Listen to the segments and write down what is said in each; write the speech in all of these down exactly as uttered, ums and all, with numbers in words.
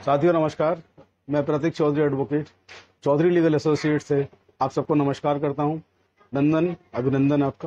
साथियों नमस्कार। मैं Prateek Chaudhary advocate Chaudhary legal associate से आप सबको नमस्कार करता हूं। नंदन अभिनंदन आपका।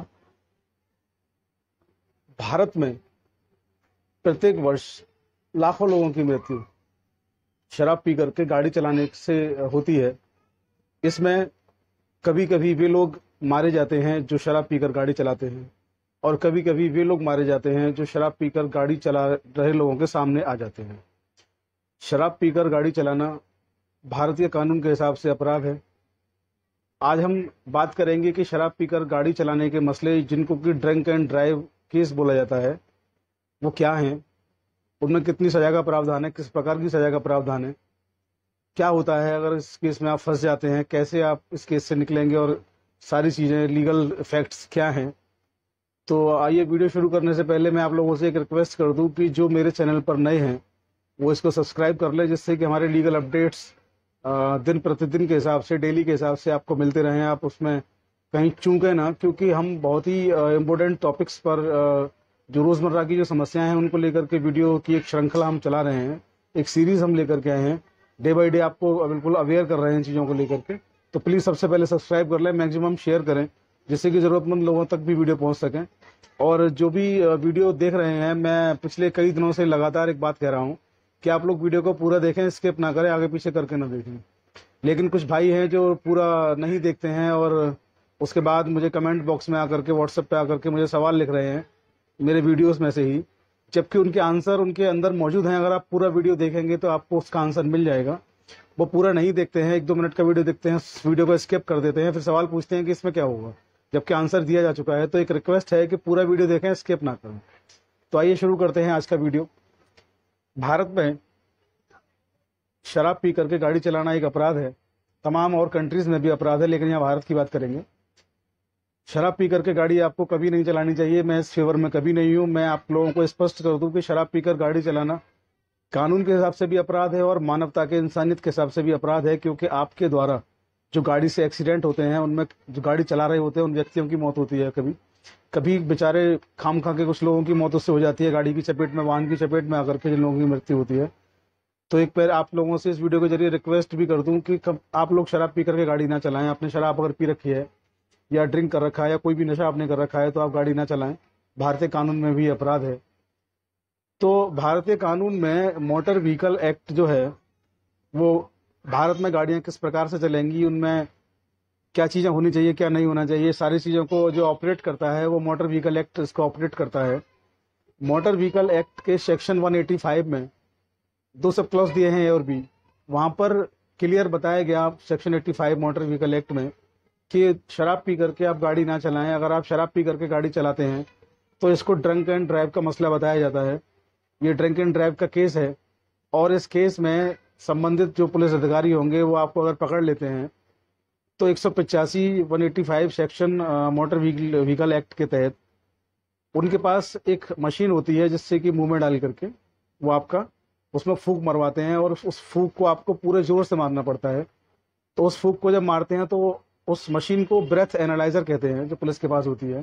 भारत में प्रत्येक वर्ष लाखों लोगों की मृत्यु शराब पी करके गाड़ी चलाने से होती है। इसमें कभी कभी वे लोग मारे जाते हैं जो शराब पीकर गाड़ी चलाते हैं, और कभी कभी वे लोग मारे जाते हैं जो शराब पीकर गाड़ी चला रहे लोगों के सामने आ जाते हैं। शराब पीकर गाड़ी चलाना भारतीय कानून के हिसाब से अपराध है। आज हम बात करेंगे कि शराब पीकर गाड़ी चलाने के मसले, जिनको कि ड्रंक एंड ड्राइव केस बोला जाता है, वो क्या हैं, उनमें कितनी सजा का प्रावधान है, किस प्रकार की सजा का प्रावधान है, क्या होता है अगर इस केस में आप फंस जाते हैं, कैसे आप इस केस से निकलेंगे, और सारी चीज़ें, लीगल फैक्ट्स क्या हैं। तो आइए, वीडियो शुरू करने से पहले मैं आप लोगों से एक रिक्वेस्ट कर दूं कि जो मेरे चैनल पर नए हैं वो इसको सब्सक्राइब कर ले, जिससे कि हमारे लीगल अपडेट्स दिन प्रतिदिन के हिसाब से, डेली के हिसाब से आपको मिलते रहें। आप उसमें कहीं चूकें ना, क्योंकि हम बहुत ही इम्पोर्टेंट टॉपिक्स पर, जो रोज़मर्रा की जो समस्याएं हैं उनको लेकर के वीडियो की एक श्रृंखला हम चला रहे हैं, एक सीरीज हम लेकर के आए हैं। डे बाई डे आपको बिल्कुल अवेयर कर रहे हैं चीज़ों को लेकर के। तो प्लीज़ सबसे पहले सब्सक्राइब कर लें, मैक्सिमम शेयर करें, जिससे कि ज़रूरतमंद लोगों तक भी वीडियो पहुँच सकें। और जो भी वीडियो देख रहे हैं, मैं पिछले कई दिनों से लगातार एक बात कह रहा हूँ कि आप लोग वीडियो को पूरा देखें, स्किप ना करें, आगे पीछे करके ना देखें। लेकिन कुछ भाई हैं जो पूरा नहीं देखते हैं और उसके बाद मुझे कमेंट बॉक्स में आकर के, व्हाट्सएप पे आकर के मुझे सवाल लिख रहे हैं मेरे वीडियोस में से ही, जबकि उनके आंसर उनके अंदर मौजूद हैं। अगर आप पूरा वीडियो देखेंगे तो आपको उसका आंसर मिल जाएगा। वो पूरा नहीं देखते हैं, एक दो मिनट का वीडियो देखते हैं, वीडियो को स्किप कर देते हैं, फिर सवाल पूछते हैं कि इसमें क्या होगा, जबकि आंसर दिया जा चुका है। तो एक रिक्वेस्ट है कि पूरा वीडियो देखें, स्किप ना करें। तो आइए शुरू करते हैं आज का वीडियो। भारत में शराब पी करके गाड़ी चलाना एक अपराध है। तमाम और कंट्रीज में भी अपराध है, लेकिन यहाँ भारत की बात करेंगे। शराब पी करके गाड़ी आपको कभी नहीं चलानी चाहिए। मैं इस फेवर में कभी नहीं हूँ। मैं आप लोगों को स्पष्ट कर दूं कि शराब पीकर गाड़ी चलाना कानून के हिसाब से भी अपराध है और मानवता के, इंसानियत के हिसाब से भी अपराध है, क्योंकि आपके द्वारा जो गाड़ी से एक्सीडेंट होते हैं, उनमें जो गाड़ी चला रहे होते हैं उन व्यक्तियों की मौत होती है। कभी कभी बेचारे खाम खा के कुछ लोगों की मौत उससे हो जाती है, गाड़ी की चपेट में, वाहन की चपेट में आकर के जिन लोगों की मृत्यु होती है। तो एक बार आप लोगों से इस वीडियो के जरिए रिक्वेस्ट भी कर दूं कि आप लोग शराब पी करके गाड़ी ना चलाएं। आपने शराब अगर पी रखी है या ड्रिंक कर रखा है या कोई भी नशा आपने कर रखा है तो आप गाड़ी ना चलाएं। भारतीय कानून में भी अपराध है। तो भारतीय कानून में मोटर व्हीकल एक्ट जो है, वो भारत में गाड़ियां किस प्रकार से चलेंगी, उनमें क्या चीज़ें होनी चाहिए, क्या नहीं होना चाहिए, सारी चीज़ों को जो ऑपरेट करता है वो मोटर व्हीकल एक्ट इसको ऑपरेट करता है। मोटर व्हीकल एक्ट के सेक्शन एक सौ पचासी में दो सब क्लॉज दिए हैं, ए और बी। वहाँ पर क्लियर बताया गया सेक्शन पचासी मोटर व्हीकल एक्ट में कि शराब पी करके आप गाड़ी ना चलाएं। अगर आप शराब पी करके गाड़ी चलाते हैं तो इसको ड्रंक एंड ड्राइव का मसला बताया जाता है। ये ड्रंक एंड ड्राइव का केस है, और इस केस में संबंधित जो पुलिस अधिकारी होंगे वो आपको अगर पकड़ लेते हैं तो एक सौ पचासी one eighty five section motor vehicle act के तहत उनके पास एक मशीन होती है, जिससे कि मुंह में डाल करके वो आपका उसमें फूंक मरवाते हैं, और उस फूंक को आपको पूरे जोर से मारना पड़ता है। तो उस फूंक को जब मारते हैं तो उस मशीन को ब्रेथ एनालाइजर कहते हैं, जो पुलिस के पास होती है।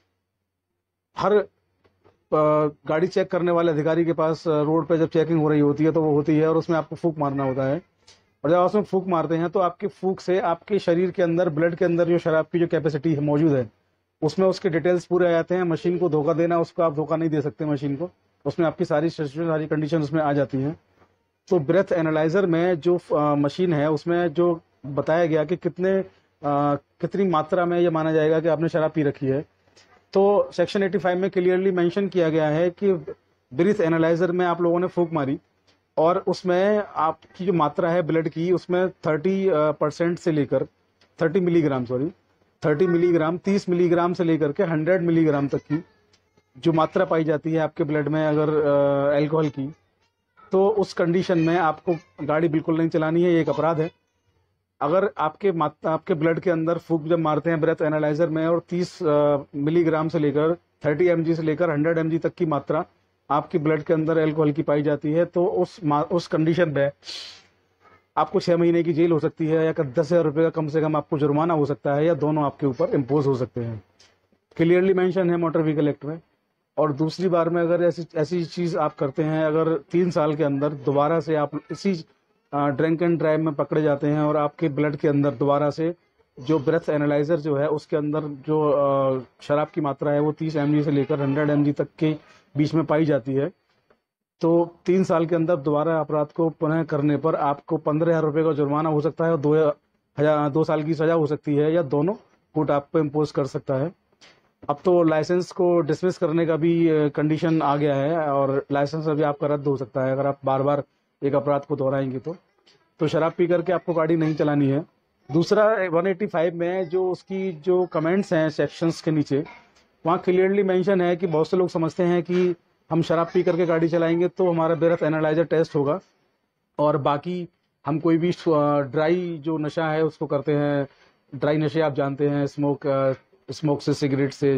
हर गाड़ी चेक करने वाले अधिकारी के पास रोड पे जब चेकिंग हो रही होती है तो वो होती है, और उसमें आपको फूंक मारना होता है। और जब उसमें फूंक मारते हैं तो आपकी फूंक से आपके शरीर के अंदर, ब्लड के अंदर जो शराब की जो कैपेसिटी है मौजूद है, उसमें उसके डिटेल्स पूरे आ जाते हैं। मशीन को धोखा देना, उसको आप धोखा नहीं दे सकते मशीन को, उसमें आपकी सारी सारी कंडीशन उसमें आ जाती हैं। तो ब्रेथ एनालाइजर में जो मशीन है उसमें जो बताया गया कि कितने आ, कितनी मात्रा में ये माना जाएगा कि आपने शराब पी रखी है। तो सेक्शन पचासी में क्लियरली मेंशन किया गया है कि ब्रीथ एनालाइजर में आप लोगों ने फूंक मारी और उसमें आपकी जो मात्रा है ब्लड की, उसमें तीस परसेंट से लेकर तीस मिलीग्राम सॉरी तीस मिलीग्राम तीस मिलीग्राम से लेकर के सौ मिलीग्राम तक की जो मात्रा पाई जाती है आपके ब्लड में अगर अल्कोहल की, तो उस कंडीशन में आपको गाड़ी बिल्कुल नहीं चलानी है। ये एक अपराध है। अगर आपके आपके ब्लड के अंदर फूंक जब मारते हैं ब्रेथ एनालाइजर में और तीस मिलीग्राम से लेकर तीस एमजी से लेकर सौ एमजी तक की मात्रा आपकी ब्लड के अंदर अल्कोहल की पाई जाती है, तो उस उस कंडीशन में आपको छह महीने की जेल हो सकती है, या दस हजार रुपये का कम से कम आपको जुर्माना हो सकता है, या दोनों आपके ऊपर इम्पोज हो सकते हैं। क्लियरली मेंशन है मोटर व्हीकल एक्ट में। और दूसरी बार में अगर ऐसी ऐसी चीज आप करते हैं, अगर तीन साल के अंदर दोबारा से आप इसी ड्रिंक एंड ड्राइव में पकड़े जाते हैं और आपके ब्लड के अंदर दोबारा से जो ब्रेथ एनालाइजर जो है उसके अंदर जो अ, शराब की मात्रा है वो तीस एम जी से लेकर हंड्रेड एम जी तक के बीच में पाई जाती है, तो तीन साल के अंदर दोबारा अपराध को पुनः करने पर आपको पंद्रह हजार रुपये का जुर्माना हो सकता है और दो हजार दो साल की सजा हो सकती है, या दोनों कोर्ट आप पे इम्पोज कर सकता है। अब तो लाइसेंस को डिसमिस करने का भी कंडीशन आ गया है और लाइसेंस अभी आपका रद्द हो सकता है अगर आप बार बार एक अपराध को दोहराएंगे तो तो शराब पी करके आपको गाड़ी नहीं चलानी है। दूसरा एक सौ पचासी में जो उसकी जो कमेंट्स हैं सेक्शंस के नीचे, वहाँ क्लियरली मेंशन है कि बहुत से लोग समझते हैं कि हम शराब पी करके गाड़ी चलाएंगे तो हमारा ब्रेथ एनालाइजर टेस्ट होगा और बाकी हम कोई भी ड्राई जो नशा है उसको करते हैं। ड्राई नशे आप जानते हैं, स्मोक स्मोक से, सिगरेट से,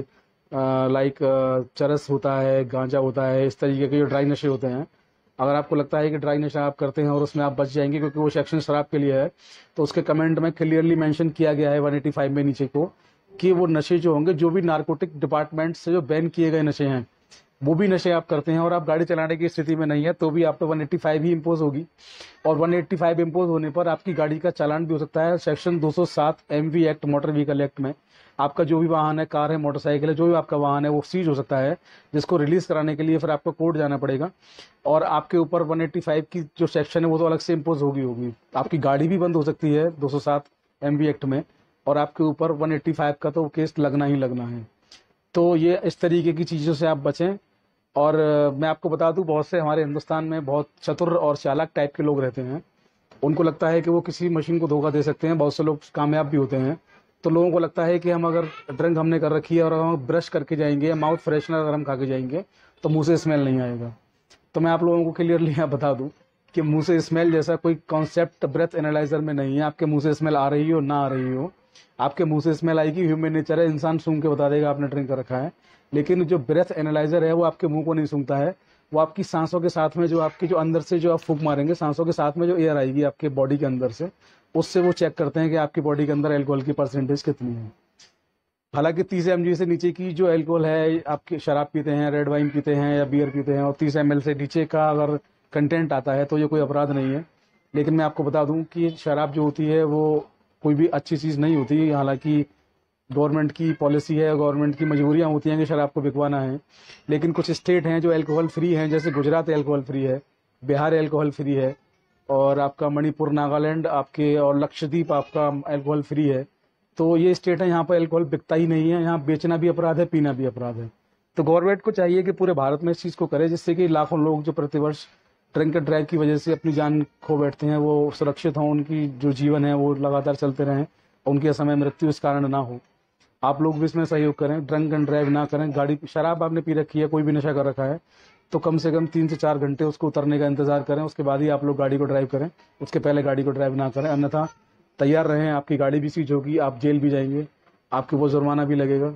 लाइक चरस होता है, गांजा होता है, इस तरीके के जो ड्राई नशे होते हैं। अगर आपको लगता है कि ड्राई नशा आप करते हैं और उसमें आप बच जाएंगे क्योंकि वो सेक्शन शराब के लिए है, तो उसके कमेंट में क्लियरली मेंशन किया गया है एक सौ पचासी में नीचे को कि वो नशे जो होंगे, जो भी नारकोटिक डिपार्टमेंट से जो बैन किए गए नशे हैं, वो भी नशे आप करते हैं और आप गाड़ी चलाने की स्थिति में नहीं है तो भी आप पे एक सौ पचासी ही इम्पोज होगी और एक सौ पचासी इम्पोज होने पर आपकी गाड़ी का चालान भी हो सकता है। सेक्शन दो सौ सात MV act, motor vehicle act में आपका जो भी वाहन है, कार है, मोटरसाइकिल है, जो भी आपका वाहन है वो सीज हो सकता है, जिसको रिलीज कराने के लिए फिर आपको कोर्ट जाना पड़ेगा और आपके ऊपर एक सौ पचासी की जो सेक्शन है वो तो अलग से इम्पोज होगी होगी आपकी गाड़ी भी बंद हो सकती है दो सौ सात एमवी एक्ट में और आपके ऊपर एक सौ पचासी का तो केस लगना ही लगना है। तो ये इस तरीके की चीज़ों से आप बचें। और मैं आपको बता दूं, बहुत से हमारे हिंदुस्तान में बहुत चतुर और चालाक टाइप के लोग रहते हैं, उनको लगता है कि वो किसी मशीन को धोखा दे सकते हैं। बहुत से लोग कामयाब भी होते हैं, तो लोगों को लगता है कि हम अगर ड्रिंक हमने कर रखी है और हम ब्रश करके जाएंगे या माउथ फ्रेशनर अगर हम खा के जाएंगे तो मुंह से स्मेल नहीं आएगा। तो मैं आप लोगों को क्लियरली यहाँ बता दूं कि मुंह से स्मेल जैसा कोई कॉन्सेप्ट ब्रेथ एनालाइजर में नहीं है। आपके मुंह से स्मेल आ रही हो ना आ रही हो, आपके मुंह से स्मेल आएगी, ह्यूमन नेचर है, इंसान सूंघ के बता देगा आपने ड्रिंक कर रखा है। लेकिन जो ब्रेथ एनालाइजर है वो आपके मुंह को नहीं सूंघता है, वो आपकी सांसों के साथ में जो आपकी जो अंदर से जो आप फूंक मारेंगे, सांसों के साथ में जो एयर आएगी आपके बॉडी के अंदर से, उससे वो चेक करते हैं कि आपकी बॉडी के अंदर एल्कोहल की परसेंटेज कितनी है। हालांकि तीस एम जी से नीचे की जो एल्कोहल है, आपकी शराब पीते हैं, रेड वाइन पीते हैं या बियर पीते हैं और तीस एम एल से नीचे का अगर कंटेंट आता है तो ये कोई अपराध नहीं है। लेकिन मैं आपको बता दूं कि शराब जो होती है वो कोई भी अच्छी चीज़ नहीं होती। हालांकि गवर्नमेंट की पॉलिसी है, गवर्नमेंट की मजबूरियां होती हैं कि शराब को बिकवाना है, लेकिन कुछ स्टेट हैं जो अल्कोहल फ्री हैं, जैसे गुजरात अल्कोहल फ्री है, बिहार अल्कोहल फ्री है और आपका मणिपुर, नागालैंड आपके और लक्षद्वीप आपका अल्कोहल फ्री है। तो ये स्टेट है यहाँ पर अल्कोहल बिकता ही नहीं है, यहाँ बेचना भी अपराध है, पीना भी अपराध है। तो गवर्नमेंट को चाहिए कि पूरे भारत में इस चीज़ को करे जिससे कि लाखों लोग जो प्रतिवर्ष ड्रिंक एंड ड्राइव की वजह से अपनी जान खो बैठते हैं वो सुरक्षित हों, उनकी जो जीवन है वो लगातार चलते रहें, उनकी असमय मृत्यु इस कारण ना हो। आप लोग भी इसमें सहयोग करें, ड्रंक एंड ड्राइव ना करें। गाड़ी शराब आपने पी रखी है, कोई भी नशा कर रखा है तो कम से कम तीन से चार घंटे उसको उतरने का इंतजार करें, उसके बाद ही आप लोग गाड़ी को ड्राइव करें, उसके पहले गाड़ी को ड्राइव ना करें। अन्यथा तैयार रहें, आपकी गाड़ी भी सीज होगी, आप जेल भी जाएंगे, आपके वो जुर्माना भी लगेगा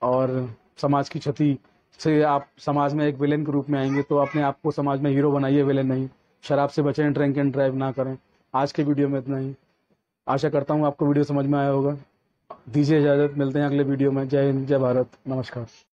और समाज की क्षति से आप समाज में एक विलेन के रूप में आएंगे। तो अपने आप को समाज में हीरो बनाइए, विलेन नहीं। शराब से बचें, ड्रिंक एंड ड्राइव ना करें। आज के वीडियो में इतना ही। आशा करता हूँ आपको वीडियो समझ में आया होगा। दीजिए इजाजत, मिलते हैं अगले वीडियो में। जय हिंद, जय भारत, नमस्कार।